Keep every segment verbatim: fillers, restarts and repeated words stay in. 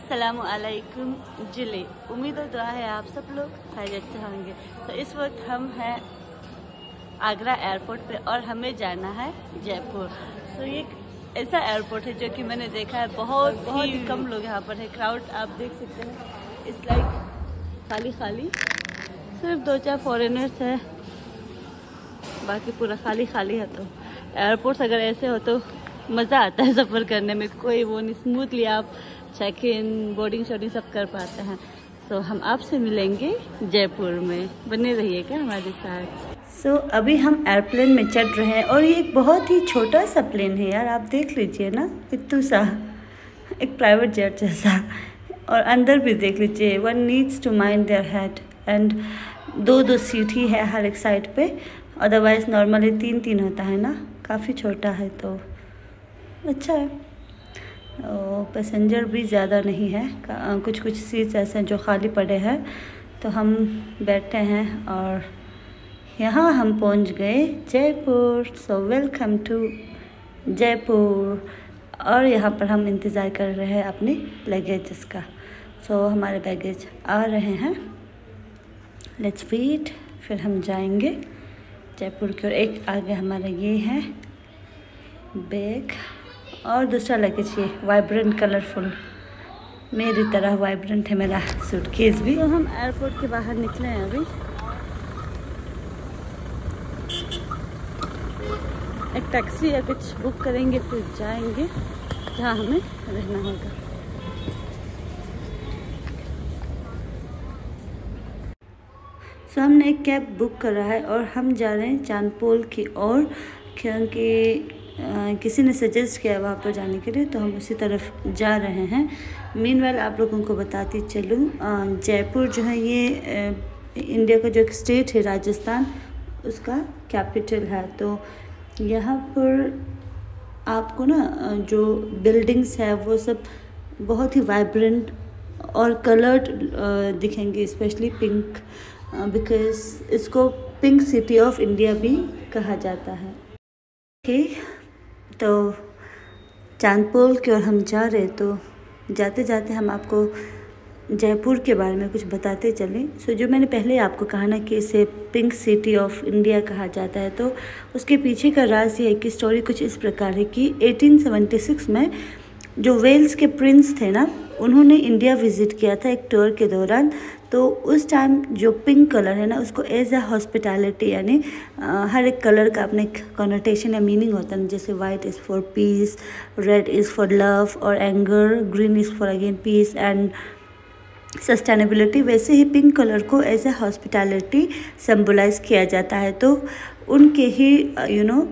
अस्सलामु अलैकुम जिले। उम्मीद और दुआ है आप सब लोग खैरियत से होंगे। तो इस वक्त हम हैं आगरा एयरपोर्ट पे और हमें जाना है जयपुर। तो ये ऐसा एयरपोर्ट है जो कि मैंने देखा है बहुत बहुत ही कम लोग यहाँ पर है। क्राउड आप देख सकते हैं, इस लाइक खाली खाली, सिर्फ दो चार फॉरेनर्स है, बाकी पूरा खाली खाली है। तो एयरपोर्ट्स अगर ऐसे हो तो मज़ा आता है सफ़र करने में, कोई वो नहीं, स्मूथली आप चेक इन बोर्डिंग शोर्डिंग सब कर पाते हैं। तो हम आपसे मिलेंगे जयपुर में, बने रहिएगा हमारे साथ। सो so, अभी हम एयरप्लेन में चढ़ रहे हैं और ये एक बहुत ही छोटा सा प्लेन है यार, आप देख लीजिए ना, इतना सा एक प्राइवेट जेट जैसा। और अंदर भी देख लीजिए, one needs to mind their head, and दो दो सीट ही है हर एक साइड पे, अदरवाइज़ नॉर्मली तीन तीन होता है ना, काफ़ी छोटा है तो अच्छा है। पैसेंजर भी ज़्यादा नहीं है, कुछ कुछ सीट्स ऐसे हैं जो खाली पड़े हैं, तो हम बैठे हैं और यहाँ हम पहुँच गए Jaipur. So welcome to Jaipur. और यहाँ पर हम इंतज़ार कर रहे हैं अपने लगेजेस का। सो so, हमारे बैगेज आ रहे हैं, लेट्स वेट, फिर हम जाएंगे जयपुर की ओर। एक आगे हमारा ये है बैग और दूसरा लगेज ये वाइब्रेंट कलरफुल, मेरी तरह वाइब्रेंट है मेरा सूटकेस भी। तो हम एयरपोर्ट के बाहर निकले हैं अभी, एक टैक्सी या कुछ बुक करेंगे, फिर जाएंगे जहाँ हमें रहना होगा। सो so, हमने एक कैब बुक करा है और हम जा रहे हैं चांदपोल की ओर, क्योंकि Uh, किसी ने सजेस्ट किया वहाँ पर जाने के लिए, तो हम उसी तरफ जा रहे हैं। मीनवाइल आप लोगों को बताती चलूँ, uh, जयपुर जो है ये uh, इंडिया का जो एक स्टेट है राजस्थान, उसका कैपिटल है। तो यहाँ पर आपको ना uh, जो बिल्डिंग्स है वो सब बहुत ही वाइब्रेंट और कलर्ड uh, दिखेंगे, स्पेशली पिंक, बिकॉज इसको पिंक सिटी ऑफ इंडिया भी कहा जाता है। Okay okay. तो चांदपोल की ओर हम जा रहे, तो जाते जाते हम आपको जयपुर के बारे में कुछ बताते चलें। सो so, जो मैंने पहले आपको कहा ना कि इसे पिंक सिटी ऑफ इंडिया कहा जाता है, तो उसके पीछे का राज ये है कि स्टोरी कुछ इस प्रकार है कि अठारह सौ छिहत्तर में जो वेल्स के प्रिंस थे ना, उन्होंने इंडिया विज़िट किया था एक टूर के दौरान। तो उस टाइम जो पिंक कलर है ना, उसको एज अ हॉस्पिटैलिटी, यानी हर एक कलर का अपने कॉनोटेशन या मीनिंग होता है। जैसे white is for peace, red is for love और anger, green is for again peace and sustainability, वैसे ही पिंक कलर को एज अ हॉस्पिटैलिटी सिंबलाइज किया जाता है। तो उनके ही यू नो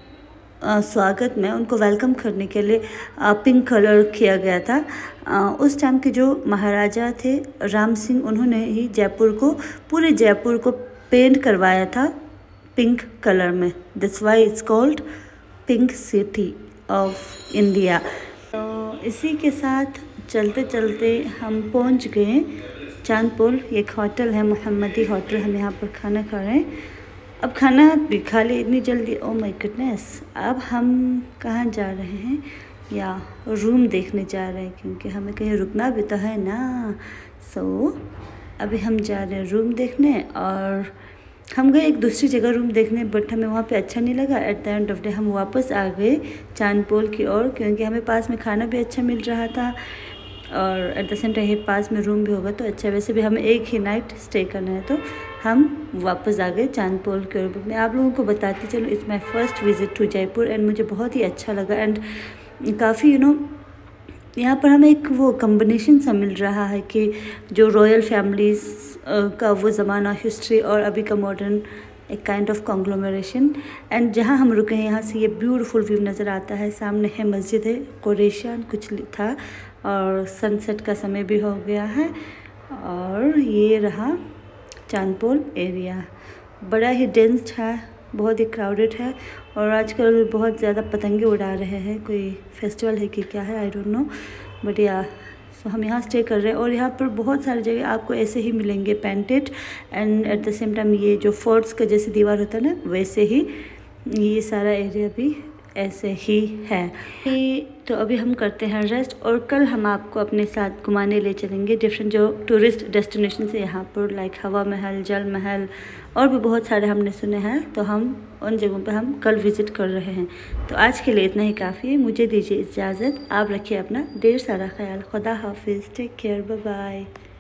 स्वागत में, उनको वेलकम करने के लिए पिंक कलर किया गया था। उस टाइम के जो महाराजा थे राम सिंह, उन्होंने ही जयपुर को, पूरे जयपुर को पेंट करवाया था पिंक कलर में। That's why it's called pink city of India. तो इसी के साथ चलते चलते हम पहुंच गए चांदपोल। एक होटल है मोहम्मदी होटल, हम यहाँ पर खाना खा रहे हैं। अब खाना भी खा ले इतनी जल्दी, ओ माय गुडनेस। अब हम कहाँ जा रहे हैं, या रूम देखने जा रहे हैं, क्योंकि हमें कहीं रुकना भी तो है ना। सो so, अभी हम जा रहे हैं रूम देखने। और हम गए एक दूसरी जगह रूम देखने, बट हमें वहाँ पे अच्छा नहीं लगा। At the end of day हम वापस आ गए चांदपोल की ओर, क्योंकि हमें पास में खाना भी अच्छा मिल रहा था और एट द सेम टाइम पास में रूम भी होगा तो अच्छा। वैसे भी हमें एक ही नाइट स्टे करना है, तो हम वापस आ गए चांदपोल के ओर। मैं आप लोगों को बताती चलूँ, it's my first visit to Jaipur and मुझे बहुत ही अच्छा लगा। एंड काफ़ी यू नो यहाँ पर हमें एक वो कम्बिनेशन सा मिल रहा है कि जो रॉयल फैमिलीज़ का वो ज़माना, हिस्ट्री, और अभी का मॉडर्न, एक काइंड ऑफ कॉन्ग्लोमरेशन। एंड जहाँ हम रुके हैं यहाँ से ये ब्यूटीफुल व्यू नज़र आता है। सामने है मस्जिद है, कोरेशियन कुछ था, और सनसेट का समय भी हो गया है। और ये रहा चांदपोल एरिया, बड़ा ही डेंस्ड है, बहुत ही क्राउडेड है। और आजकल बहुत ज़्यादा पतंगे उड़ा रहे हैं, कोई फेस्टिवल है कि क्या है, आई डोंट नो, बट या सो हम यहाँ स्टे कर रहे हैं। और यहाँ पर बहुत सारी जगह आपको ऐसे ही मिलेंगे painted, and at the same time ये जो फोर्ट्स का जैसे दीवार होता है ना, वैसे ही ये सारा एरिया भी ऐसे ही है। तो अभी हम करते हैं रेस्ट और कल हम आपको अपने साथ घुमाने ले चलेंगे डिफरेंट जो टूरिस्ट डेस्टिनेशन है यहाँ पर, लाइक हवा महल, जल महल और भी बहुत सारे हमने सुने हैं। तो हम उन जगहों पर हम कल विज़िट कर रहे हैं। तो आज के लिए इतना ही काफ़ी है। मुझे दीजिए इजाज़त। आप रखिए अपना ढेर सारा ख्याल। खुदा हाफिज़। Take care. Bye bye.